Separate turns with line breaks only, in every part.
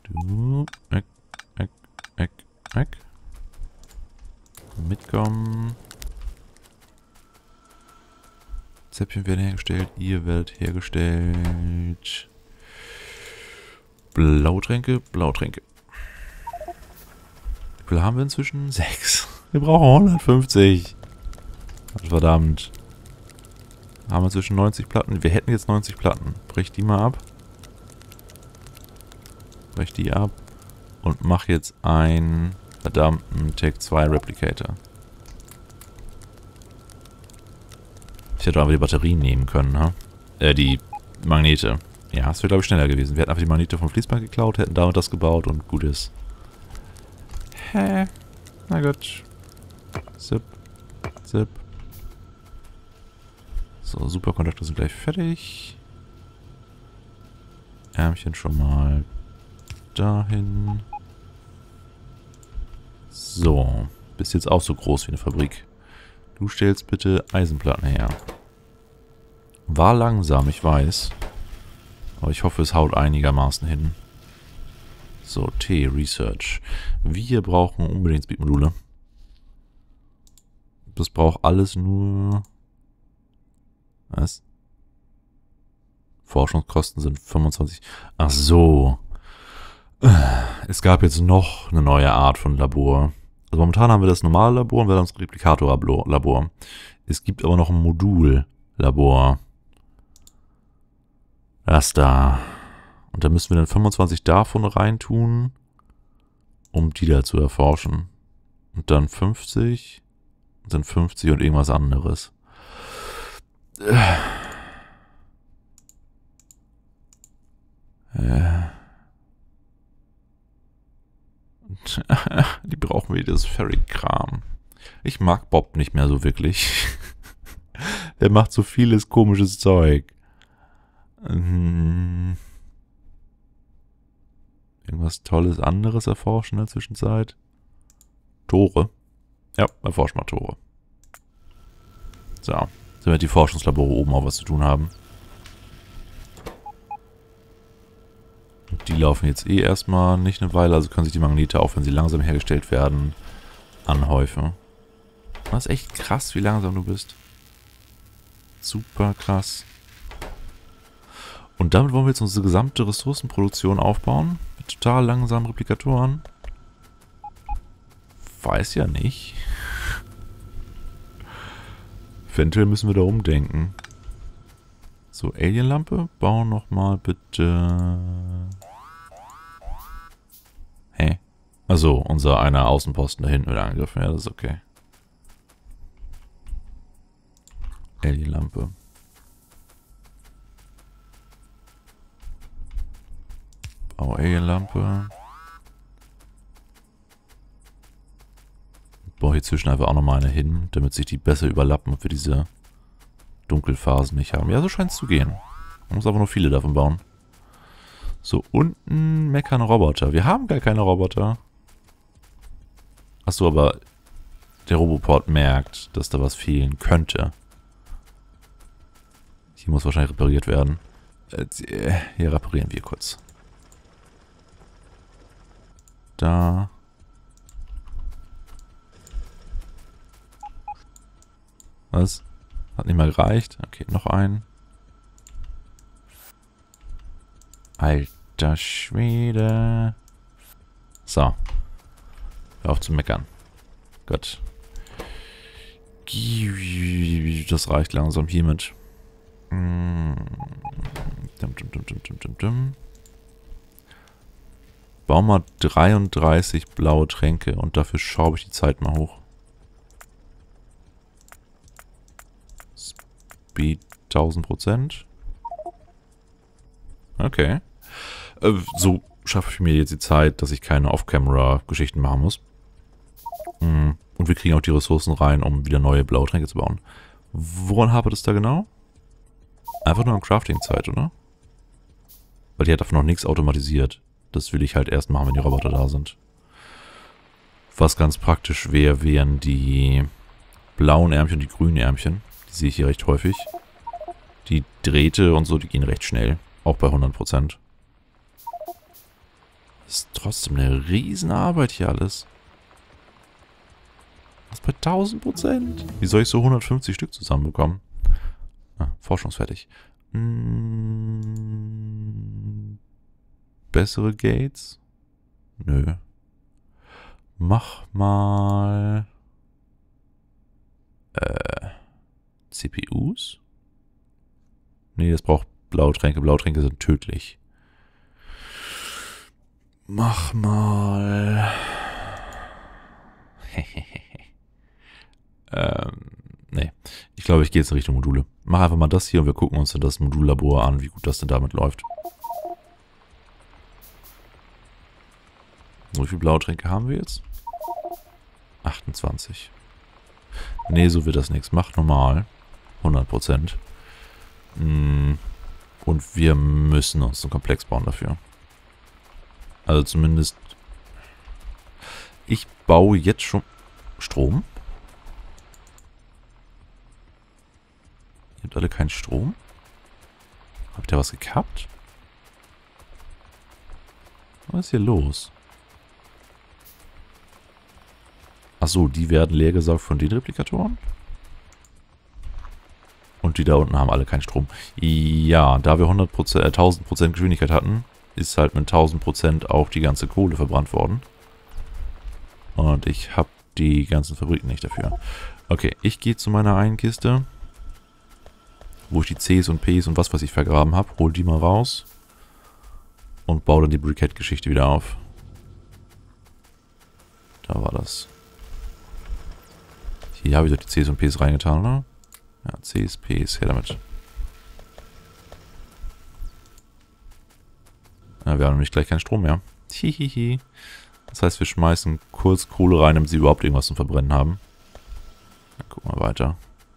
Du. Weg, weg, weg, weg. Mitkommen. Zäpfchen werden hergestellt. Ihr werdet hergestellt. Blautränke, Blautränke. Wie viel haben wir inzwischen? 6. Wir brauchen 150. Verdammt. Haben wir inzwischen 90 Platten? Wir hätten jetzt 90 Platten. Brech die mal ab. Brech die ab. Und mach jetzt einen verdammten Tech 2 Replicator. Ich hätte einfach die Batterien nehmen können, ne? Die Magnete. Ja, das wäre, glaube ich, schneller gewesen. Wir hätten einfach die Magnete vom Fließband geklaut, hätten damit das gebaut und gut ist. Hä? Na gut. Zip. Zip. So, Superkontakte sind gleich fertig. Ärmchen schon mal dahin. So. Bist jetzt auch so groß wie eine Fabrik. Du stellst bitte Eisenplatten her. War langsam, ich weiß. Aber ich hoffe, es haut einigermaßen hin. So, T, Research. Wir brauchen unbedingt Speed-Module. Das braucht alles nur... Was? Forschungskosten sind 25. Ach so. Es gab jetzt noch eine neue Art von Labor. Also momentan haben wir das normale Labor und wir haben das Replikator-Labor. Es gibt aber noch ein Modul-Labor. Das da. Und da müssen wir dann 25 davon reintun, um die da zu erforschen. Und dann 50. Und dann 50 und irgendwas anderes. Die brauchen wir, das Ferric-Kram. Ich mag Bob nicht mehr so wirklich. Der macht so vieles komisches Zeug. Irgendwas Tolles anderes erforschen in der Zwischenzeit. Tore. Ja, erforschen mal Tore. So. Damit die Forschungslabore oben auch was zu tun haben. Und die laufen jetzt eh erstmal nicht eine Weile, also können sich die Magnete, auch wenn sie langsam hergestellt werden, anhäufen. Das ist echt krass, wie langsam du bist. Super krass. Und damit wollen wir jetzt unsere gesamte Ressourcenproduktion aufbauen. Mit total langsamen Replikatoren. Weiß ja nicht. Eventuell müssen wir da umdenken. So, Alienlampe. Bau nochmal bitte... Hä? Also, unser einer Außenposten da hinten wird angegriffen. Ja, das ist okay. Alienlampe. Bau Alienlampe. Baue hier zwischen einfach auch nochmal eine hin, damit sich die besser überlappen und wir diese Dunkelphasen nicht haben. Ja, so scheint es zu gehen. Man muss aber nur viele davon bauen. So, unten meckern Roboter. Wir haben gar keine Roboter. Achso, aber der Roboport merkt, dass da was fehlen könnte. Hier muss wahrscheinlich repariert werden. Hier reparieren wir kurz. Da. Was? Hat nicht mal gereicht. Okay, noch ein. Alter Schwede. So. Hör auf zu meckern. Gut. Das reicht langsam hiermit. Bau mal 33 blaue Tränke und dafür schraube ich die Zeit mal hoch. Speed 1000%. Okay. So schaffe ich mir jetzt die Zeit, dass ich keine Off-Camera-Geschichten machen muss. Und wir kriegen auch die Ressourcen rein, um wieder neue blaue Tränke zu bauen. Woran hapert es da genau? Einfach nur an Crafting-Zeit, oder? Weil die hat davon noch nichts automatisiert. Das will ich halt erst machen, wenn die Roboter da sind. Was ganz praktisch wäre, wären die blauen Ärmchen und die grünen Ärmchen. Die sehe ich hier recht häufig. Die Drähte und so, die gehen recht schnell. Auch bei 100%. Das ist trotzdem eine Riesenarbeit hier alles. Was bei 1000%? Wie soll ich so 150 Stück zusammenbekommen? Ah, forschungsfertig. Bessere Gates? Nö. Mach mal... CPUs? Nee, das braucht Blautränke. Blautränke sind tödlich. Mach mal... nee. Ich glaube, ich gehe jetzt in Richtung Module. Mach einfach mal das hier und wir gucken uns dann das Modullabor an, wie gut das denn damit läuft. So, wie viele Blautränke haben wir jetzt? 28. Nee, so wird das nichts. Mach normal. 100%. Und wir müssen uns einen Komplex bauen dafür. Also zumindest... Ich baue jetzt schon... Strom? Ihr habt alle keinen Strom? Habt ihr was gekappt? Was ist hier los? Achso, die werden leer gesaugt von den Replikatoren? Und die da unten haben alle keinen Strom. Ja, da wir 1000% Geschwindigkeit hatten, ist halt mit 1000% auch die ganze Kohle verbrannt worden. Und ich habe die ganzen Fabriken nicht dafür. Okay, ich gehe zu meiner einen Kiste, wo ich die Cs und Ps und was weiß ich vergraben habe. Hol die mal raus. Und baue dann die Briquette-Geschichte wieder auf. Da war das. Hier habe ich doch die Cs und Ps reingetan, oder? Ja, Cs, Ps, her damit. Ja, wir haben nämlich gleich keinen Strom mehr. Hihihi. Das heißt, wir schmeißen kurz Kohle rein, damit sie überhaupt irgendwas zum Verbrennen haben. Dann gucken wir weiter.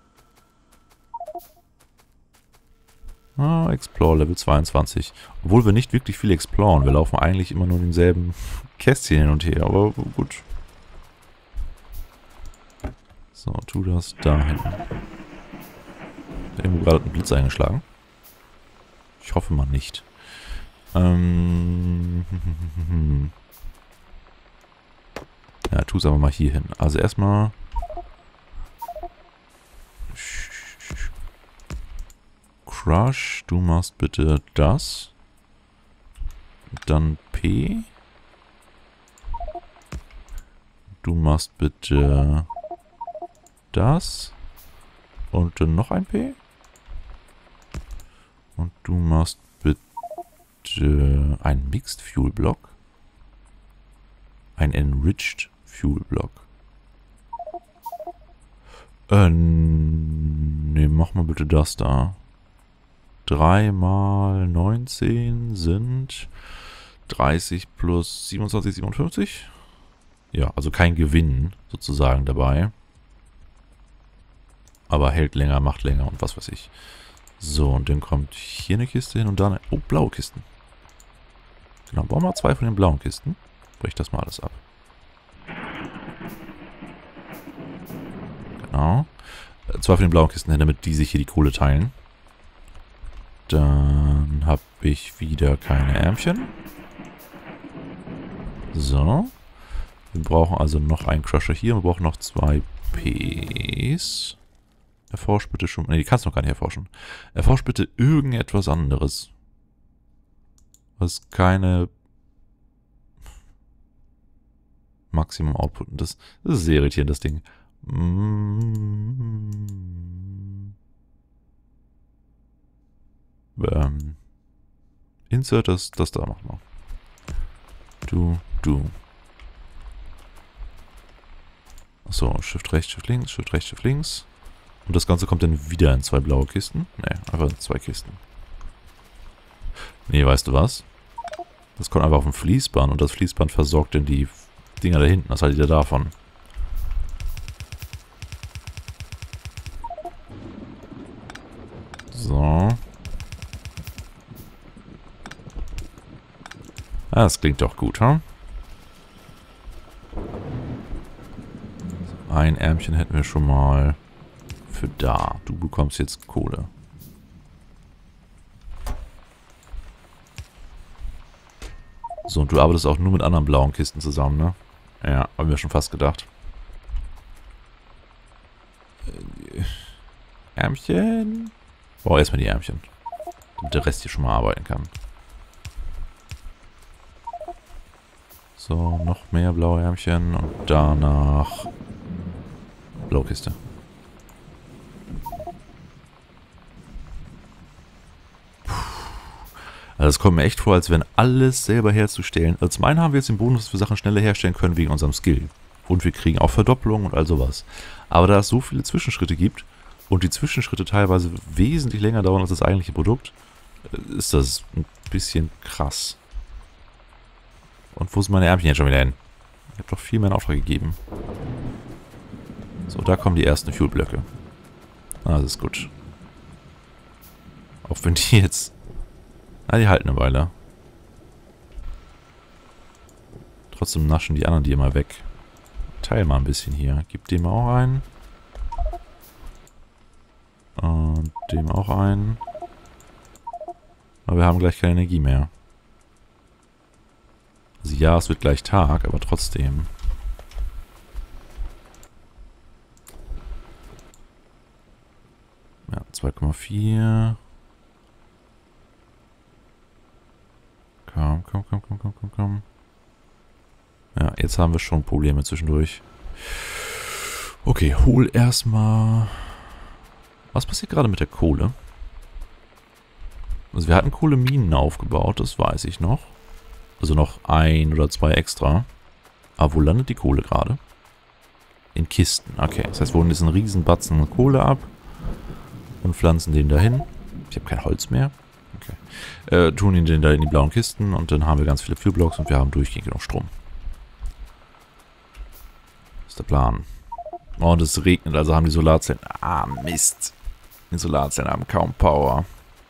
Ah, Explore Level 22. Obwohl wir nicht wirklich viel exploren. Wir laufen eigentlich immer nur denselben Kästchen hin und her, aber gut. So, tu das da hinten. Hat irgendwo gerade einen Blitz eingeschlagen? Ich hoffe mal nicht. Ja, tu es aber mal hier hin. Also erstmal... Crush, du machst bitte das. Dann P. Du machst bitte das. Und dann noch ein P. Und du machst bitte ein Mixed Fuel Block. Ein Enriched Fuel Block. Ne, mach mal bitte das da. 3 mal 19 sind 30 plus 27, 57. Ja, also kein Gewinn sozusagen dabei. Aber hält länger, macht länger und was weiß ich. So, und dann kommt hier eine Kiste hin und da eine... Oh, blaue Kisten. Genau, bauen wir 2 von den blauen Kisten. Brech das mal alles ab. Genau. 2 von den blauen Kisten hin, damit die sich hier die Kohle teilen. Dann habe ich wieder keine Ärmchen. So. Wir brauchen also noch einen Crusher hier. Wir brauchen noch 2 Ps. Erforsch bitte schon... Ne, die kannst du noch gar nicht erforschen. Erforsch bitte irgendetwas anderes. Was keine... Maximum Output. Das ist sehr irritierend, das Ding. Insert das da nochmal. Du. Achso, Shift rechts, Shift links, Shift rechts, Shift links. Und das Ganze kommt dann wieder in 2 blaue Kisten. Ne, einfach in 2 Kisten. Nee, weißt du was? Das kommt einfach auf ein Fließband und das Fließband versorgt dann die Dinger da hinten. Was haltet ihr davon? So. Ah, das klingt doch gut, hm? Ein Ärmchen hätten wir schon mal für da. Du bekommst jetzt Kohle. So, und du arbeitest auch nur mit anderen blauen Kisten zusammen, ne? Ja, haben wir schon fast gedacht. Ärmchen. Oh, erstmal die Ärmchen. Damit der Rest hier schon mal arbeiten kann. So, noch mehr blaue Ärmchen und danach blaue Kiste. Also es kommt mir echt vor, als wenn alles selber herzustellen. Also zum einen haben wir jetzt den Bonus, dass wir Sachen schneller herstellen können wegen unserem Skill. Und wir kriegen auch Verdoppelungen und all sowas. Aber da es so viele Zwischenschritte gibt und die Zwischenschritte teilweise wesentlich länger dauern als das eigentliche Produkt, ist das ein bisschen krass. Und wo sind meine Ärmchen jetzt schon wieder hin? Ich habe doch viel mehr in Auftrag gegeben. So, da kommen die ersten Fuelblöcke. Ah, das ist gut. Auch wenn die jetzt... Ah, die halten eine Weile. Trotzdem naschen die anderen die immer weg. Teil mal ein bisschen hier. Gib dem auch einen. Und dem auch einen. Aber wir haben gleich keine Energie mehr. Also ja, es wird gleich Tag, aber trotzdem. Ja, 2,4. Komm. Ja, jetzt haben wir schon Probleme zwischendurch. Okay, hol erstmal... Was passiert gerade mit der Kohle? Also wir hatten Kohleminen aufgebaut, das weiß ich noch. Also noch 1 oder 2 extra. Aber wo landet die Kohle gerade? In Kisten. Okay, das heißt, wir holen jetzt einen riesen Batzen Kohle ab und pflanzen den dahin. Ich habe kein Holz mehr. Okay. Tun ihn den da in die blauen Kisten und dann haben wir ganz viele Fuelblocks und wir haben durchgehend genug Strom. Das ist der Plan. Oh, und es regnet, also haben die Solarzellen... Ah, Mist. Die Solarzellen haben kaum Power.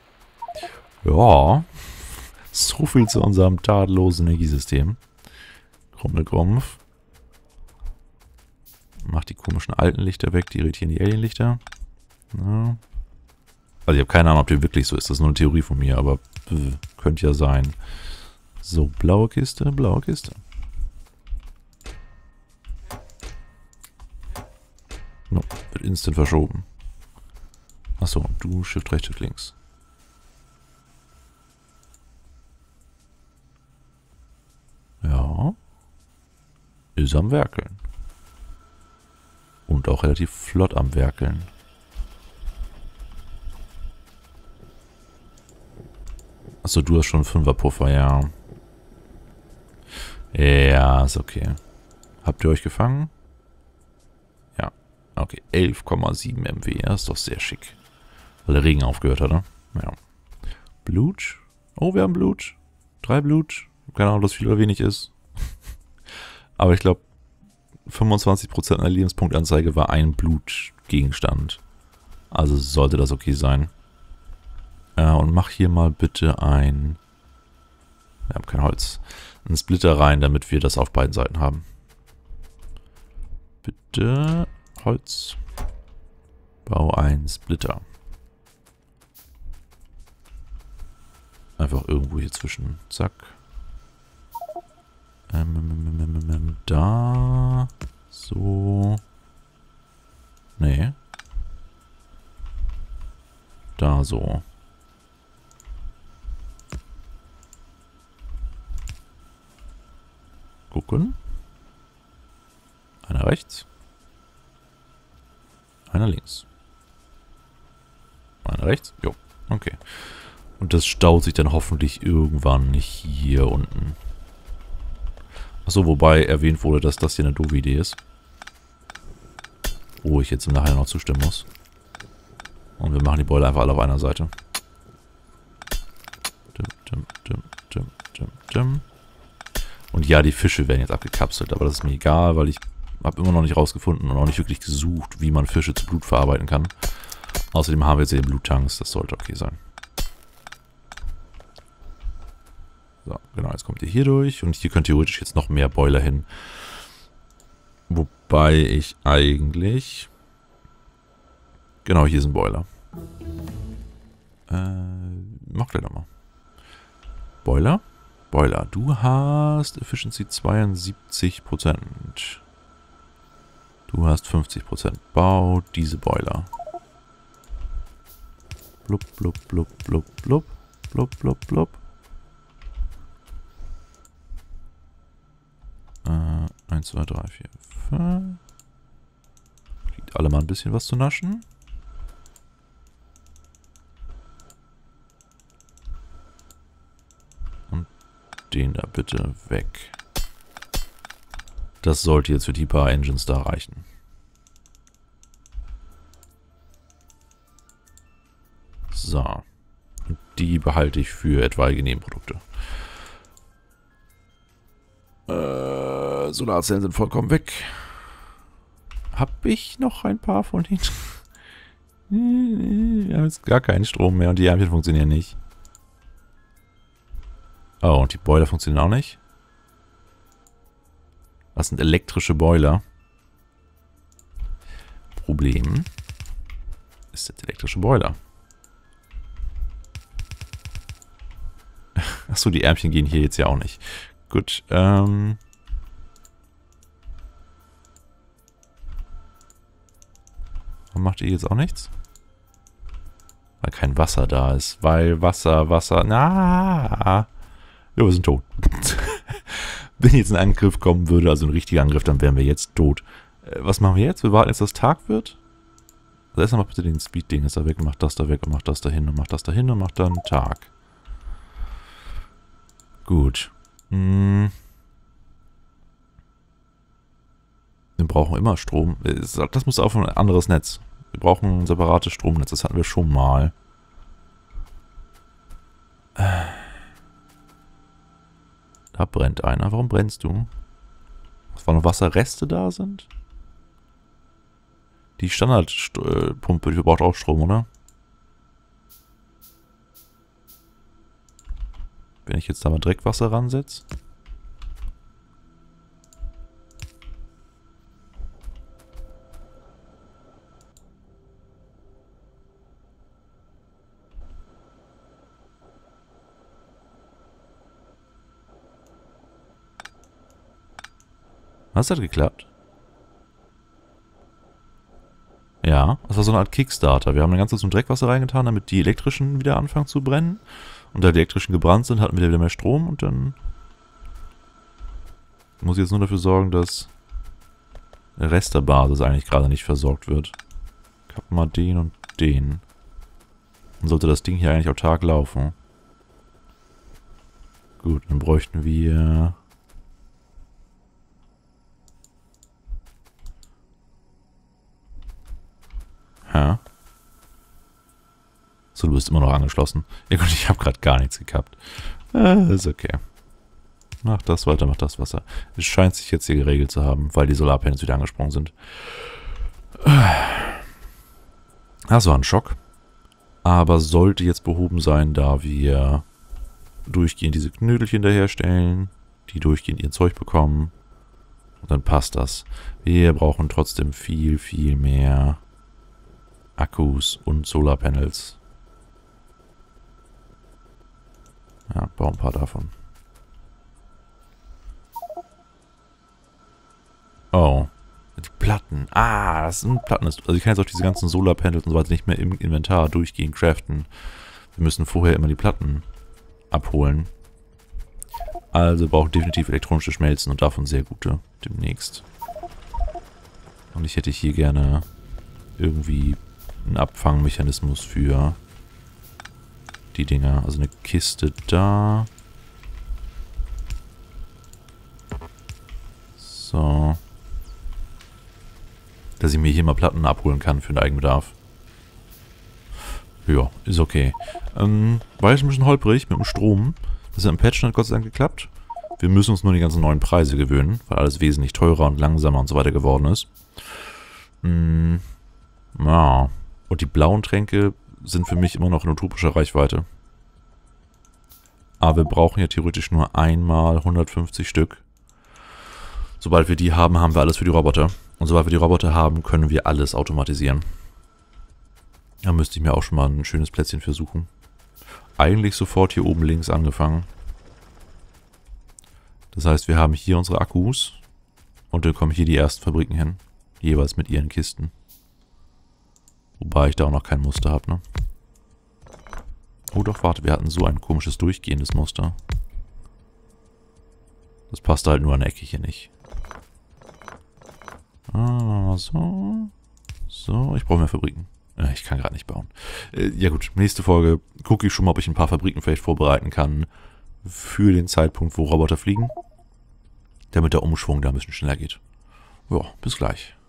Ja. So viel zu unserem tadellosen Energiesystem. Grummelgrumpf. Macht die komischen alten Lichter weg, die irritieren die Alienlichter. Ja. Also ich habe keine Ahnung, ob die wirklich so ist. Das ist nur eine Theorie von mir, aber könnte ja sein. So, blaue Kiste, blaue Kiste. No, wird instant verschoben. Achso, du Shift rechts, Shift links. Ja. Ist am Werkeln. Und auch relativ flott am Werkeln. Achso, du hast schon 5er Puffer, ja. Ja, ist okay. Habt ihr euch gefangen? Ja. Okay, 11,7 MW. Ja, ist doch sehr schick. Weil der Regen aufgehört hat, ne? Ja. Blut? Oh, wir haben Blut. 3 Blut. Keine Ahnung, ob das viel oder wenig ist. Aber ich glaube, 25% einer Lebenspunktanzeige war ein Blutgegenstand. Also sollte das okay sein. Und mach hier mal bitte ein... Wir haben kein Holz. Einen Splitter rein, damit wir das auf beiden Seiten haben. Bitte Holz. Bau ein Splitter. Einfach irgendwo hier zwischen. Zack. Da. So. Nee. Da so. Gucken. Einer rechts. Einer links. Einer rechts. Jo. Okay. Und das staut sich dann hoffentlich irgendwann nicht hier unten. Achso, wobei erwähnt wurde, dass das hier eine doofe Idee ist. Wo ich jetzt im Nachhinein noch zustimmen muss. Und wir machen die Boiler einfach alle auf einer Seite. Und ja, die Fische werden jetzt abgekapselt, aber das ist mir egal, weil ich habe immer noch nicht rausgefunden und auch nicht wirklich gesucht, wie man Fische zu Blut verarbeiten kann. Außerdem haben wir jetzt hier den Bluttanks, das sollte okay sein. So, genau, jetzt kommt ihr hier durch und hier könnt theoretisch jetzt noch mehr Boiler hin. Wobei ich eigentlich... Genau, hier ist ein Boiler. Mach gleich nochmal. Boiler. Boiler. Du hast Efficiency 72%. Du hast 50%. Bau diese Boiler. Blub, blub, blub, blub, blub. Blub, blub, blub. 1, 2, 3, 4, 5. Kriegt alle mal ein bisschen was zu naschen. Und den da bitte weg. Das sollte jetzt für die paar Engines da reichen. So. Und die behalte ich für etwaige Nebenprodukte. Solarzellen sind vollkommen weg. Hab ich noch ein paar von denen? Wir haben jetzt gar keinen Strom mehr und die Ärmchen funktionieren nicht. Oh, und die Boiler funktionieren auch nicht. Das sind elektrische Boiler. Problem ist jetzt elektrische Boiler. Achso, die Ärmchen gehen hier jetzt ja auch nicht. Gut, Warum macht ihr jetzt auch nichts? Weil kein Wasser da ist. Weil Wasser... Na, ja, wir sind tot. Wenn jetzt ein Angriff kommen würde, also ein richtiger Angriff, dann wären wir jetzt tot. Was machen wir jetzt? Wir warten jetzt, dass Tag wird. Also erstmal bitte den Speed-Ding ist da weg, macht das da weg und macht das da hin und macht das da hin und macht dann Tag. Gut. Wir brauchen immer Strom. Das muss auf ein anderes Netz. Wir brauchen ein separates Stromnetz. Das hatten wir schon mal. Da brennt einer. Warum brennst du? Was, weil noch Wasserreste da sind? Die Standardpumpe, die braucht auch Strom, oder? Wenn ich jetzt da mal Dreckwasser ransetze. Was hat geklappt? Ja, das war so eine Art Kickstarter. Wir haben ein ganzes zum Dreckwasser reingetan, damit die elektrischen wieder anfangen zu brennen. Und da die elektrischen gebrannt sind, hatten wir wieder mehr Strom und dann muss ich jetzt nur dafür sorgen, dass der Rest der Basis eigentlich gerade nicht versorgt wird. Ich hab mal den und den. Dann sollte das Ding hier eigentlich autark laufen. Gut, dann bräuchten wir... Ja. So, du bist immer noch angeschlossen. Ja gut, ich habe gerade gar nichts gekappt. Ist okay. Mach das weiter, mach das Wasser. Es scheint sich jetzt hier geregelt zu haben, weil die Solarpanels wieder angesprungen sind. Das war ein Schock. Aber sollte jetzt behoben sein, da wir durchgehend diese Knödelchen daherstellen, die durchgehend ihr Zeug bekommen. Und dann passt das. Wir brauchen trotzdem viel, viel mehr Akkus und Solarpanels. Ja, bau ein paar davon. Oh. Die Platten. Ah, das sind Platten. Also ich kann jetzt auch diese ganzen Solarpanels und so weiter nicht mehr im Inventar durchgehend craften. Wir müssen vorher immer die Platten abholen. Also brauche definitiv elektronische Schmelzen und davon sehr gute demnächst. Und ich hätte hier gerne irgendwie einen Abfangmechanismus für die Dinger. Also eine Kiste da. So. Dass ich mir hier mal Platten abholen kann für den Eigenbedarf. Ja, ist okay. War jetzt ein bisschen holprig mit dem Strom. Das ist ja im Patch hat Gott sei Dank geklappt. Wir müssen uns nur die ganzen neuen Preise gewöhnen, weil alles wesentlich teurer und langsamer und so weiter geworden ist. Ja. Und die blauen Tränke sind für mich immer noch in utopischer Reichweite. Aber wir brauchen ja theoretisch nur einmal 150 Stück. Sobald wir die haben, haben wir alles für die Roboter. Und sobald wir die Roboter haben, können wir alles automatisieren. Da müsste ich mir auch schon mal ein schönes Plätzchen für suchen. Eigentlich sofort hier oben links angefangen. Das heißt, wir haben hier unsere Akkus und dann kommen hier die ersten Fabriken hin. Jeweils mit ihren Kisten. Wobei ich da auch noch kein Muster habe, ne? Oh doch, warte, wir hatten so ein komisches durchgehendes Muster. Das passt halt nur an der Ecke hier nicht. Ah, so. So, ich brauche mehr Fabriken. Ich kann gerade nicht bauen. Ja gut, nächste Folge gucke ich schon mal, ob ich ein paar Fabriken vielleicht vorbereiten kann. Für den Zeitpunkt, wo Roboter fliegen. Damit der Umschwung da ein bisschen schneller geht. Ja, bis gleich.